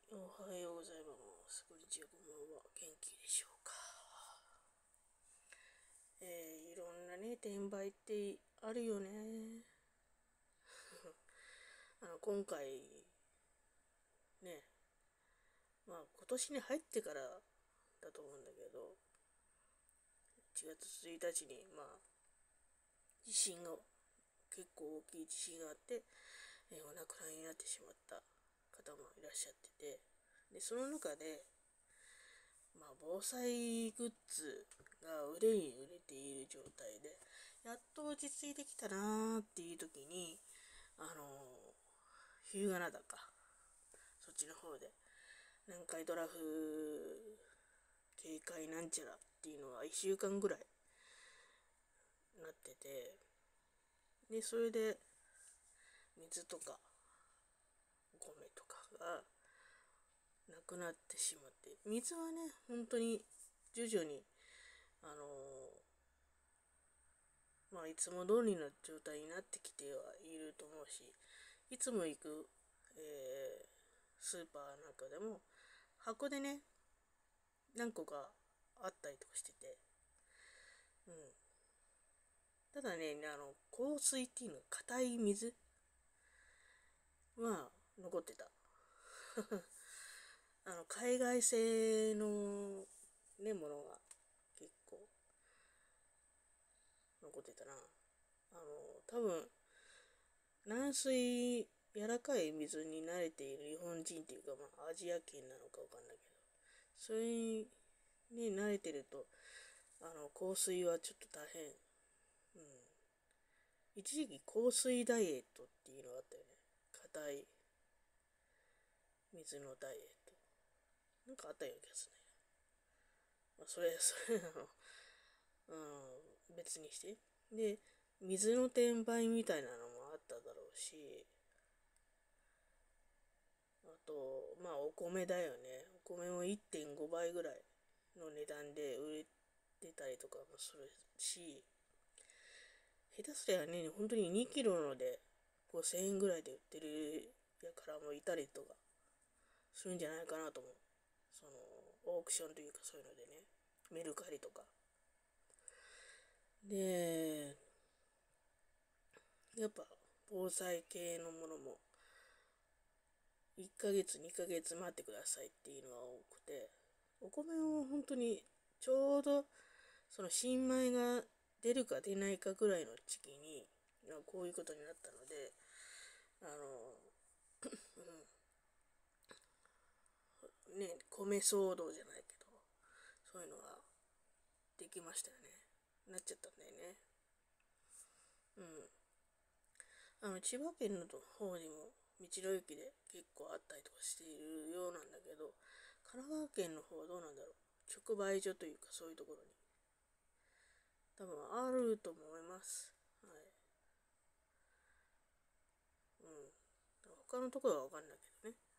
おはようございます。こんにちは、こんばんは。元気でしょうか。いろんなね、転売ってあるよね。今回、ね、今年に入ってからだと思うんだけど、1月1日に、地震が、結構大きい地震があって、お亡くなりになってしまった方もいらっしゃってて、で、その中で、防災グッズが売れに売れている状態で、やっと落ち着いてきたなーっていう時に、あの日向灘か、そっちの方で、南海トラフ警戒なんちゃらっていうのが1週間ぐらいなってて、で、それで、水とか、お米とかがなくなってしまって、水はね、本当に徐々に、あのいつも通りの状態になってきてはいると思うし、いつも行く、スーパーなんかでも、箱でね、何個かあったりとかしてて、うん。ただね、香水っていうの、硬い水は残ってた。海外製のね、ものが結構残ってたな。多分、軟水、柔らかい水に慣れている日本人っていうか、アジア圏なのかわかんないけど、それに、ね、慣れてると、香水はちょっと大変。うん。一時期香水ダイエットっていうのがあったよね。硬い水のダイエット。なんかあったような気がするね。それ別にして。で、水の転売みたいなのもあっただろうし、あと、お米だよね。お米も1.5倍ぐらいの値段で売れてたりとかもするし、下手すりゃね、本当に2キロので5000円ぐらいで売ってるやからもいたりとかするんじゃないかなと思う。その、オークションというかそういうのでね、メルカリとか。で、やっぱ防災系のものも1ヶ月、2ヶ月待ってくださいっていうのが多くて、お米を本当にちょうどその新米が出るか出ないかぐらいの時期に、こういうことになったので、あの、ね、米騒動じゃないけど、そういうのができましたよね。なっちゃったんだよね。うん。千葉県の方にも道の駅で結構あったりとかしているようなんだけど、神奈川県の方はどうなんだろう。直売所というかそういうところに。多分あると思います。はい。うん。他のところはわかんないけどね。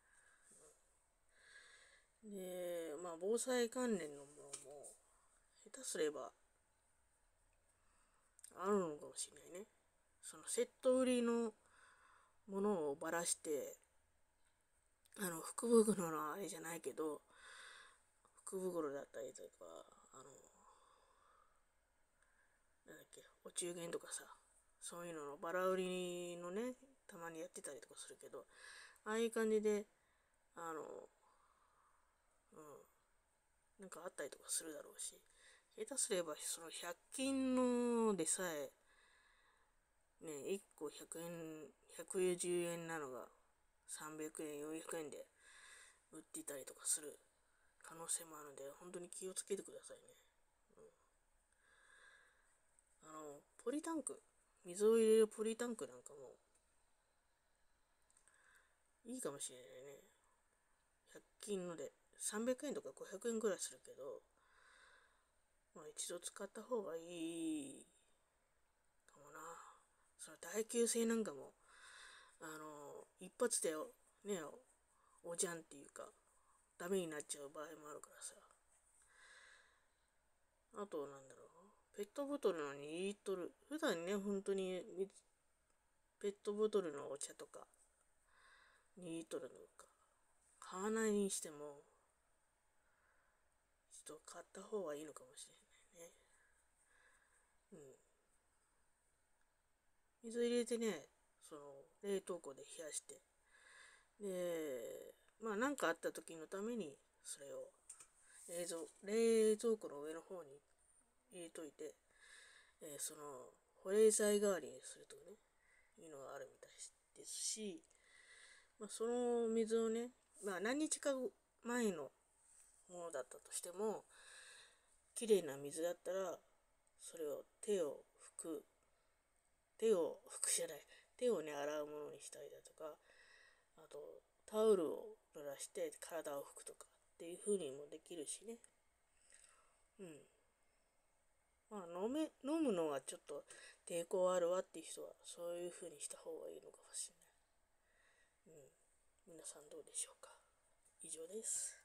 で、防災関連のものも、下手すればあるのかもしれないね。そのセット売りのものをばらして、福袋のあれじゃないけど、福袋だったりとか、なんだっけ、お中元とかさ、そういうののバラ売りのね、たまにやってたりとかするけど、ああいう感じで、あの、うん、なんかあったりとかするだろうし、下手すればその100均のでさえ、ね、1個100円、110円なのが300円、400円で売っていたりとかする可能性もあるので、本当に気をつけてくださいね。ポリタンク、水を入れるポリタンクなんかもいいかもしれないね。100均ので300円とか500円ぐらいするけど、一度使った方がいいかもな。その耐久性なんかも、一発でね、おじゃんっていうか、ダメになっちゃう場合もあるからさ。あと、なんだろう。ペットボトルの2リットル。普段ね、本当にペットボトルのお茶とか、2リットルのか、 買わないにしても、ちょっと買った方がいいのかもしれないね。うん。水入れてね、冷凍庫で冷やして、で、まあなんかあった時のために、それを冷蔵庫の上の方に入れといて、保冷剤代わりにするとね、いうのがあるみたいですし、まあ、その水をね、まあ何日か前のものだったとしても、きれいな水だったら、それを拭くじゃない、手をね、洗うものにしたりだとか、あと、タオルを濡らして体を拭くとかっていう風にもできるしね。うん。まあ、飲むのがちょっと抵抗あるわっていう人は、そういう風にした方がいいのかもしれない。うん。皆さんどうでしょうか。以上です。